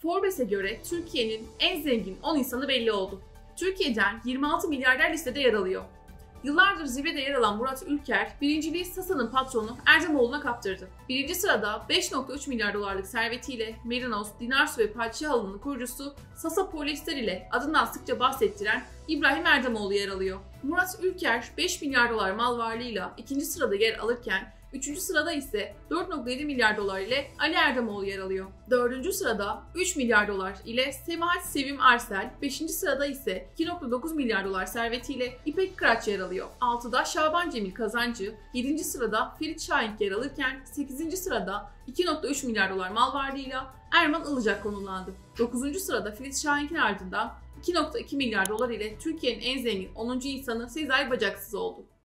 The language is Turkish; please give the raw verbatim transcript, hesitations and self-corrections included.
Forbes'e göre Türkiye'nin en zengin on insanı belli oldu. Türkiye'den yirmi altı milyarder listede yer alıyor. Yıllardır zirvede yer alan Murat Ülker, birinciliği Sasa'nın patronu Erdemoğlu'na kaptırdı. Birinci sırada beş nokta üç milyar dolarlık servetiyle Merinos, Dinarsu ve Padişahalı'nın kurucusu Sasa Polyester ile adından sıkça bahsettiren İbrahim Erdemoğlu yer alıyor. Murat Ülker beş milyar dolar mal varlığıyla ikinci sırada yer alırken, üçüncü sırada ise dört nokta yedi milyar dolar ile Ali Erdemoğlu yer alıyor. dördüncü sırada üç milyar dolar ile Semahat Sevim Arsel, beşinci sırada ise iki nokta dokuz milyar dolar servetiyle İpek Kıraç yer alıyor. altıda Şaban Cemil Kazancı, yedinci sırada Ferit Şahenk yer alırken sekizinci sırada iki nokta üç milyar dolar mal varlığıyla Erman Ilıcak konumlandı. dokuzuncu sırada Ferit Şahenk'in ardından iki nokta iki milyar dolar ile Türkiye'nin en zengin onuncu insanı Sezai Bacaksız oldu.